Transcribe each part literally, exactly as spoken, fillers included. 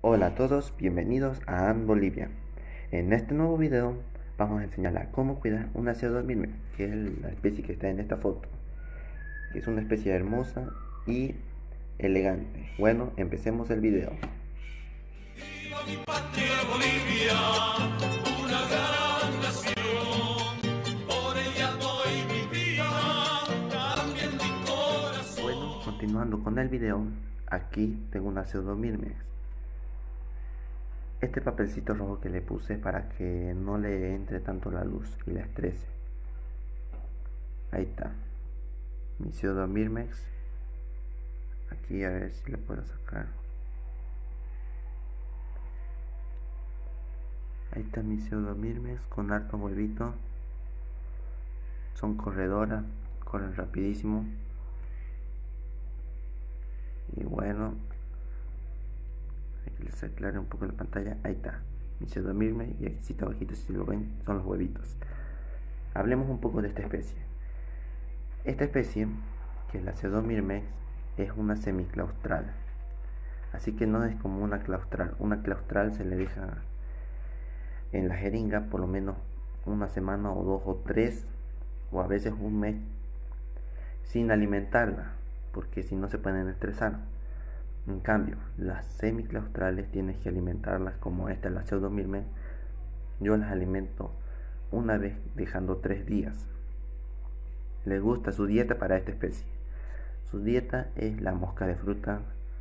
Hola a todos, bienvenidos a An Bolivia. En este nuevo video vamos a enseñar a cómo cuidar una pseudodmirme, que es la especie que está en esta foto, que es una especie hermosa y elegante. Bueno, empecemos el video. Viva mi patria Bolivia, una gran nación, por ella doy mi vida, también mi corazón. Bueno, continuando con el video, aquí tengo una pseudomyrmex. Este papelcito rojo que le puse para que no le entre tanto la luz y la estrese. Ahí está, mi pseudomyrmex. Aquí a ver si le puedo sacar. Ahí está mi pseudomyrmex con harto huevito. Son corredoras, corren rapidísimo. Y bueno, hay que les aclare un poco la pantalla. Ahí está, mi pseudomyrmex. Y aquí está abajito, si lo ven, son los huevitos. Hablemos un poco de esta especie. Esta especie, que es la pseudomyrmex, es una semiclaustral. Así que no es como una claustral. Una claustral se le deja en la jeringa por lo menos una semana o dos o tres o a veces un mes sin alimentarla, porque si no se pueden estresar. En cambio, las semiclaustrales tienes que alimentarlas, como esta, la pseudomyrmex. Yo las alimento una vez dejando tres días. Le gusta su dieta para esta especie. Su dieta es la mosca de fruta,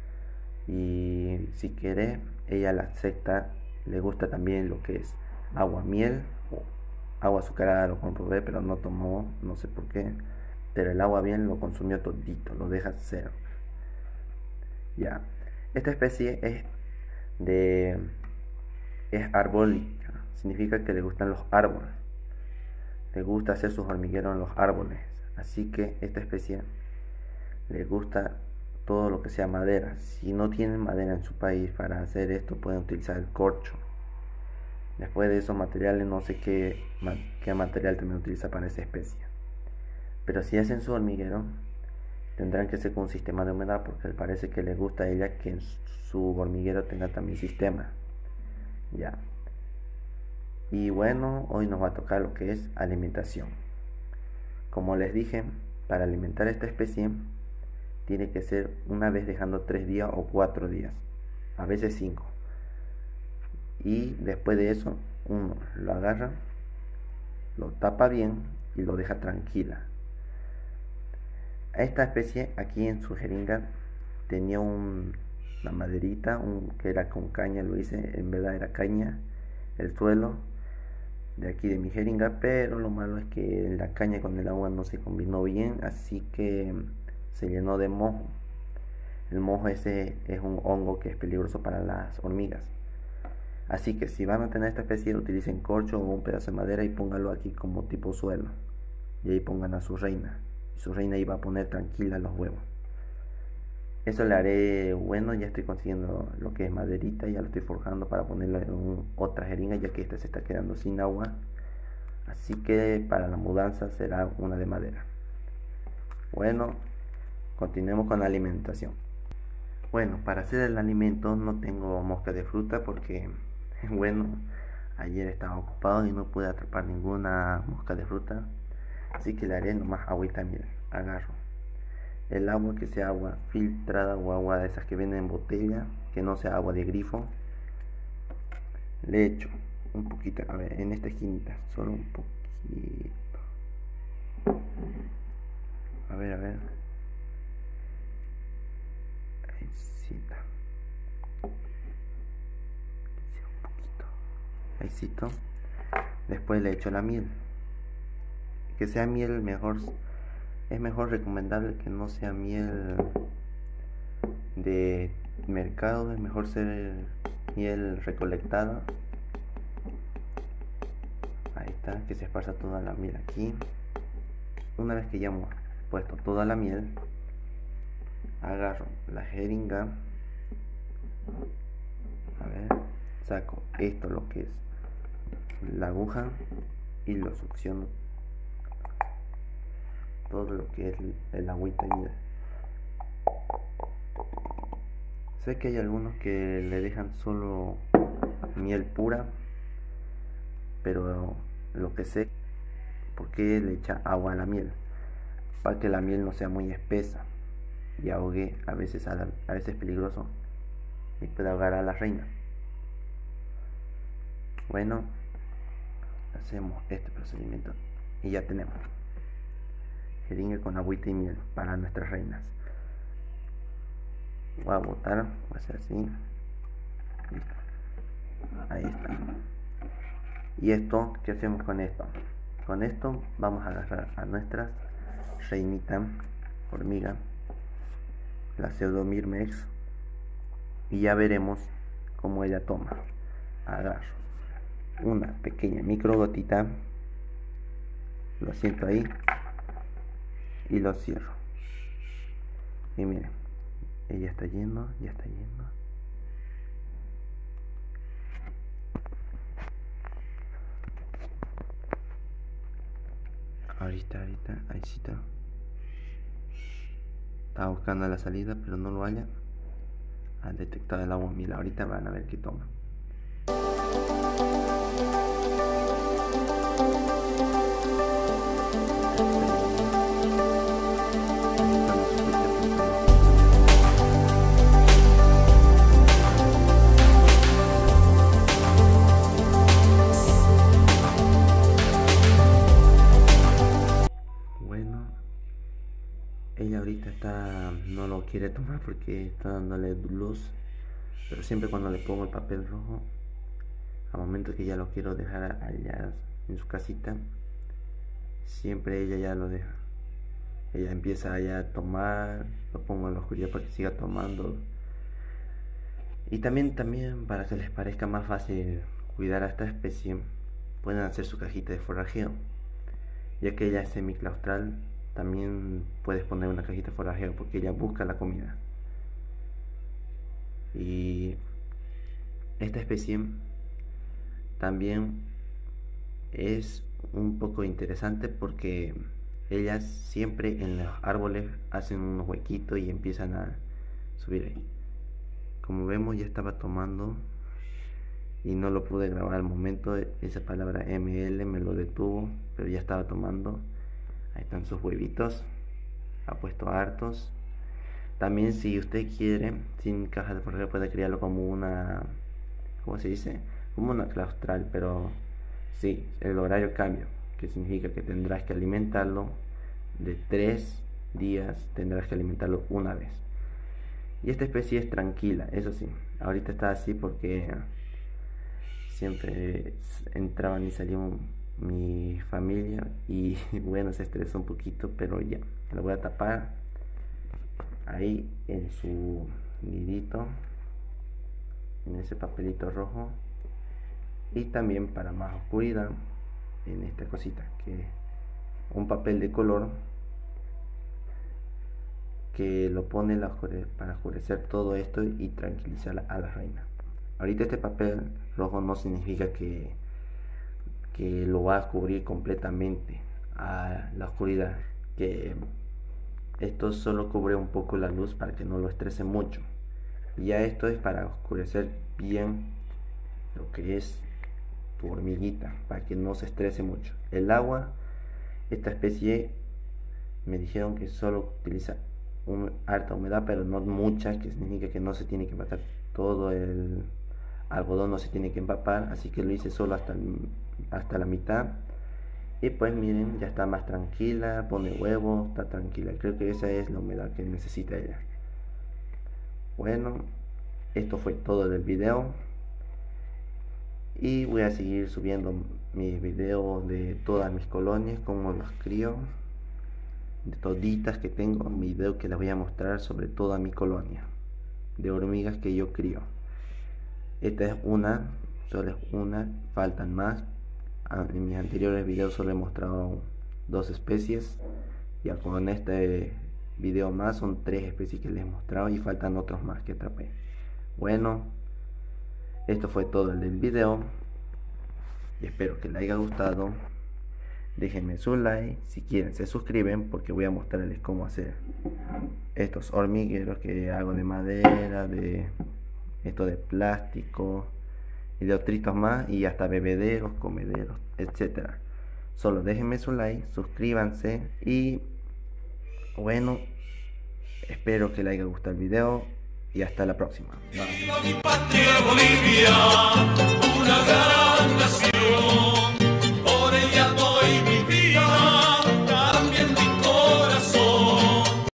y si quiere, ella la acepta. Le gusta también lo que es agua, miel o agua azucarada. Lo comprobé, pero no tomó, no sé por qué. Pero el agua bien lo consumió todito, lo deja cero. Ya, esta especie es de es arbólica, significa que le gustan los árboles. Le gusta hacer sus hormigueros en los árboles. Así que esta especie le gusta todo lo que sea madera. Si no tienen madera en su país para hacer esto, pueden utilizar el corcho. Después de esos materiales, no sé qué, qué material también utiliza para esa especie. Pero si hacen su hormiguero, tendrán que ser con un sistema de humedad, porque parece que les gusta a ella que en su hormiguero tenga también sistema. Ya. Y bueno, hoy nos va a tocar lo que es alimentación. Como les dije, para alimentar esta especie tiene que ser una vez dejando tres días o cuatro días, a veces cinco. Y después de eso, uno lo agarra, lo tapa bien y lo deja tranquila. A esta especie, aquí en su jeringa, tenía un, una maderita, un, que era con caña, lo hice, en verdad era caña, el suelo de aquí de mi jeringa, pero lo malo es que la caña con el agua no se combinó bien, así que se llenó de mojo. El mojo ese es un hongo que es peligroso para las hormigas. Así que si van a tener esta especie, utilicen corcho o un pedazo de madera y pónganlo aquí como tipo suelo. Y ahí pongan a su reina. Y su reina iba a poner tranquila los huevos. Eso le haré, bueno, ya estoy consiguiendo lo que es maderita, ya lo estoy forjando para ponerlo en un, otra jeringa, ya que esta se está quedando sin agua. Así que para la mudanza será una de madera. Bueno, continuemos con la alimentación. Bueno, para hacer el alimento no tengo mosca de fruta porque, bueno, ayer estaba ocupado y no pude atrapar ninguna mosca de fruta. Así que le haré nomás agüita, miel. Agarro el agua, que sea agua filtrada o agua de esas que vienen en botella, que no sea agua de grifo. Le echo un poquito, a ver, en esta esquinita, solo un poquito. A ver, a ver. Ahí sí está. Un poquito. Ahí sí está. Después le echo la miel. Que sea miel mejor. Es mejor recomendable que no sea miel de mercado, es mejor ser miel recolectada. Ahí está, que se esparza toda la miel aquí. Una vez que ya hemos puesto toda la miel, agarro la jeringa, a ver, saco esto, lo que es la aguja, y lo succiono todo lo que es el, el agüita y Sé que hay algunos que le dejan solo miel pura, pero lo que sé, porque le echa agua a la miel, para que la miel no sea muy espesa y ahogue, a veces a, la, a veces peligroso, y puede ahogar a la reina. Bueno, hacemos este procedimiento y ya tenemos jeringa con agüita y miel para nuestras reinas. Voy a botar, voy a hacer así. Listo. Ahí está. Y esto, ¿qué hacemos con esto? Con esto vamos a agarrar a nuestra reinita hormiga, la Pseudomyrmex, y ya veremos cómo ella toma. Agarro una pequeña micro gotita, lo siento ahí y lo cierro. Y miren, ella está yendo, ya está yendo. Ahorita, ahorita, ahí sí está. Estaba buscando la salida, pero no lo halla. Ha detectado el agua miel. Ahorita van a ver qué toma. Bueno, ella ahorita está, no lo quiere tomar porque está dándole luz, pero siempre cuando le pongo el papel rojo, al momento que ya lo quiero dejar allá en su casita, siempre ella ya lo deja. Ella empieza ya a tomar, lo pongo en la oscuridad para que siga tomando. Y también, también para que les parezca más fácil cuidar a esta especie, pueden hacer su cajita de forrajeo. Ya que ella es semiclaustral, también puedes poner una cajita de forrajeo porque ella busca la comida. Y esta especie también es un poco interesante porque ellas siempre en los árboles hacen unos huequitos y empiezan a subir ahí. Como vemos, ya estaba tomando y no lo pude grabar al momento. Esa palabra M L me lo detuvo, pero ya estaba tomando. Ahí están sus huevitos, ha puesto hartos. También, si usted quiere, sin caja de forrajeo, puede criarlo como una, ¿cómo se dice? Como una claustral, pero sí, el horario cambia, que significa que tendrás que alimentarlo de tres días, tendrás que alimentarlo una vez. Y esta especie es tranquila, eso sí. Ahorita está así porque siempre entraban y salían mi familia y bueno, se estresó un poquito, pero ya, lo voy a tapar ahí en su nidito, en ese papelito rojo, y también para más oscuridad en esta cosita, que es un papel de color que lo pone para oscurecer todo esto y tranquilizar a la reina. Ahorita este papel rojo no significa que, que lo va a cubrir completamente a la oscuridad, que esto solo cubre un poco la luz para que no lo estrese mucho. Y ya esto es para oscurecer bien lo que es tu hormiguita, para que no se estrese mucho. El agua, esta especie me dijeron que solo utiliza un, harta humedad, pero no mucha, que significa que no se tiene que empapar todo el algodón, no se tiene que empapar, así que lo hice solo hasta, hasta la mitad. Y pues miren, ya está más tranquila, pone huevos, está tranquila. Creo que esa es la humedad que necesita ella. Bueno, esto fue todo del video. Y voy a seguir subiendo mis videos de todas mis colonias, cómo los crío, de toditas que tengo, un video que les voy a mostrar sobre toda mi colonia de hormigas que yo crío. Esta es una, solo es una, faltan más. En mis anteriores videos solo he mostrado dos especies, ya con este video más son tres especies que les he mostrado y faltan otros más que atrapé. Bueno, esto fue todo el del video y espero que les haya gustado. Déjenme su like, si quieren se suscriben porque voy a mostrarles cómo hacer estos hormigueros que hago de madera, de esto de plástico y de otros más, y hasta bebederos, comederos, etcétera. Solo déjenme su like, suscríbanse y bueno, espero que les haya gustado el video y hasta la próxima. Bye. Viva mi patria Bolivia, una gran nación.